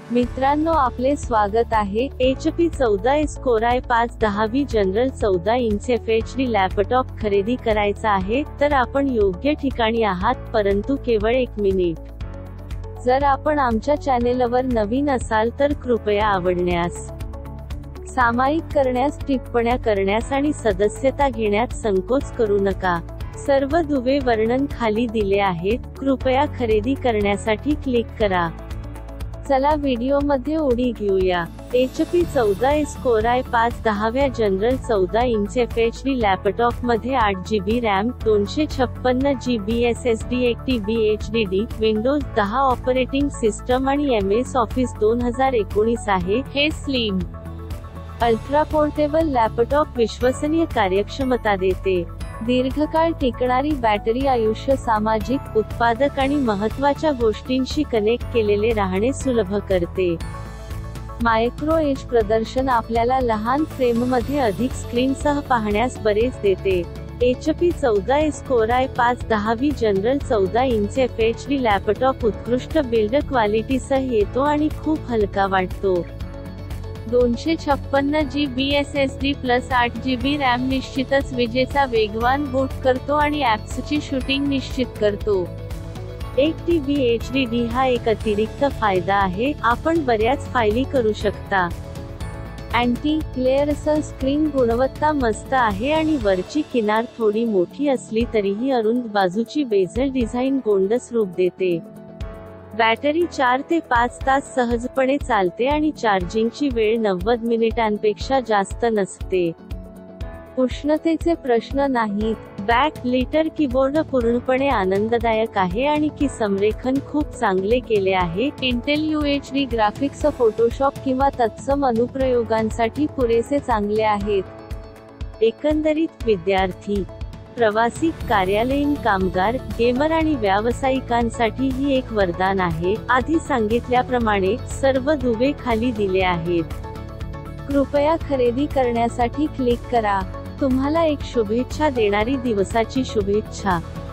मित्रांनो, आपले स्वागत आहे। HP 14s Core i5 10वी जनरल 14 इंच FHD लॅपटॉप खरेदी करायचा आहे तर आपण योग्य ठिकाणी आहात, परंतु केवळ 1 मिनिट। जर आपण आमच्या चॅनेलवर नवीन असाल तर कृपया आवडण्यास, सामायिक करण्यास, टिप्पण्या करण्यास आणि सदस्यता घेण्यात संकोच करू नका। सर्व दुवे वर्णन खाली दिले आहेत, कृपया खरेदी करण्यासाठी क्लिक करा। चला व्हिडिओमध्ये उडी घेऊया। HP 14s Core i5 10व्या जनरल 14 इंच FHD लॅपटॉपमध्ये 8GB RAM, 256GB SSD, 1TB HDD, Windows 10 operating system आणि MS ऑफिस 2019 आहे। हे स्लिम, अल्ट्रा पोर्टेबल लॅपटॉप विश्वसनीय कार्यक्षमता देते, दीर्घकाळ टिकणारी बॅटरी आयुष्य, सामाजिक, उत्पादक आणि महत्त्वाच्या गोष्टींशी कनेक्ट केलेले राहणे सुलभ करते। मायक्रो एज प्रदर्शन आपल्याला लहान फ्रेममध्ये अधिक स्क्रीनसह पाहण्यास बरेच देते। HP 14s Core i5 10वी जनरल 14 इंच FHD लॅपटॉप उत्कृष्ट बिल्ड क्वालिटीसह येतो आणि खूप हलका वाटतो। 256GB SSD plus 8GB RAM निश्चितच विजेचा वेगवान बूट करतो आणि ॲप्सची शूटिंग निश्चित करतो। 1TB HDD हा एक अतिरिक्त फायदा आहे, आपण बऱ्याच फायली करू शकता। अँटी ग्लेअर स्क्रीन गुणवत्ता मस्त आहे आणि वरची किनार थोडी मोठी असली तरीही अरुंद बाजूची बेझल डिझाइन गोंडस रूप देते। बॅटरी 4 ते 5 तास सहजपणे चालते आणि चार्जिंगची वेळ 90 मिनिटांपेक्षा जास्त नसते। उष्णतेचे प्रश्न नाहीत। बॅक लिटर कीबोर्ड पूर्णपणे आनंददायक आहे आणि की संरेखन खूप चांगले केले आहे। इंटेल UHD ग्राफिक्स फोटोशॉप किंवा तत्सम अनुप्रयोगांसाठी पुरेसे चांगले आहेत। एकंदरीत विद्यार्थी, प्रवासी, कार्यालयीन कामगार, गेमर आणि व्यावसायिकांसाठी ही एक वरदान आहे। आधी सांगितल्याप्रमाणे सर्व दुवे खाली दिले आहेत। कृपया खरेदी करण्यासाठी क्लिक करा। तुम्हाला एक शुभेच्छा देणारी दिवसाची शुभेच्छा।